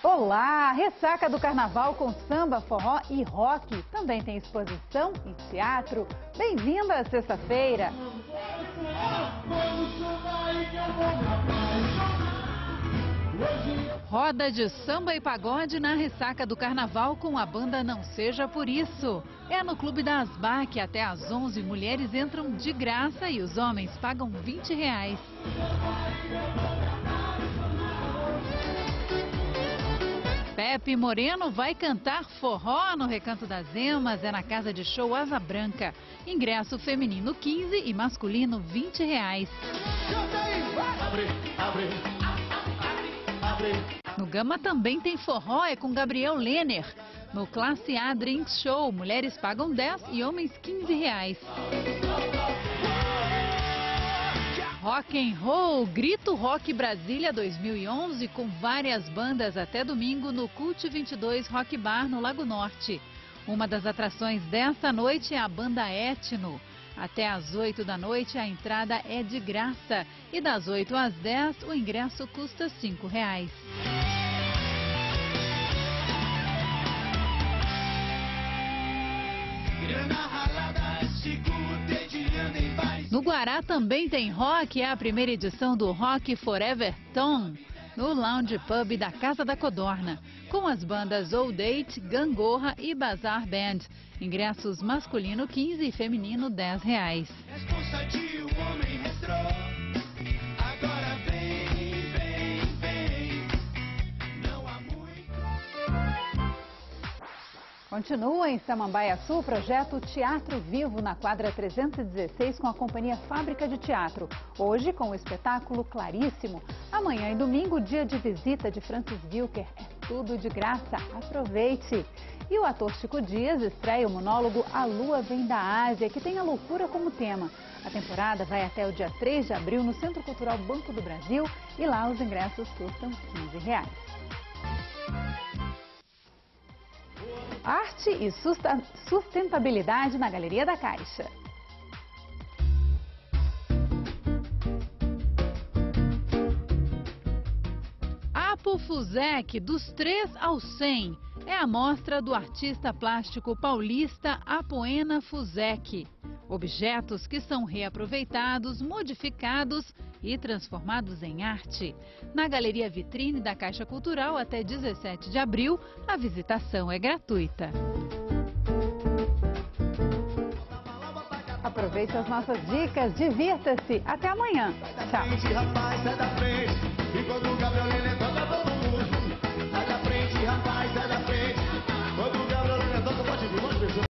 Olá! Ressaca do Carnaval com samba, forró e rock. Também tem exposição e teatro. Bem-vinda à sexta-feira! Roda de samba e pagode na ressaca do Carnaval com a banda Não Seja Por Isso. É no Clube da Asbar que até às 11 mulheres entram de graça e os homens pagam R$20. Pepe Moreno vai cantar forró no Recanto das Emas, é na Casa de Show Asa Branca. Ingresso feminino 15 e masculino R$20. No Gama também tem forró, é com Gabriel Lenner. No Classe A Drink Show, mulheres pagam 10 e homens R$15. Rock and Roll, Grito Rock Brasília 2011, com várias bandas até domingo no Cult 22 Rock Bar no Lago Norte. Uma das atrações desta noite é a banda Etno. Até às 8 da noite a entrada é de graça e das 8 às 10 o ingresso custa R$5. No Guará também tem rock, é a primeira edição do Rock Forever Tom, no Lounge Pub da Casa da Codorna, com as bandas Old Date, Gangorra e Bazar Band. Ingressos masculino 15 e feminino R$10. Continua em Samambaia Sul o projeto Teatro Vivo na quadra 316 com a companhia Fábrica de Teatro. Hoje com o espetáculo Claríssimo. Amanhã e domingo, dia de visita de Francis Wilker. É tudo de graça. Aproveite! E o ator Chico Dias estreia o monólogo A Lua Vem da Ásia, que tem a loucura como tema. A temporada vai até o dia 3 de abril no Centro Cultural Banco do Brasil e lá os ingressos custam R$15. Arte e sustentabilidade na Galeria da Caixa. Apo Fuzek, dos 3 aos 100, é a mostra do artista plástico paulista Apoena Fuzek. Objetos que são reaproveitados, modificados e transformados em arte. Na Galeria Vitrine da Caixa Cultural, até 17 de abril, a visitação é gratuita. Aproveite as nossas dicas, divirta-se. Até amanhã. Tchau.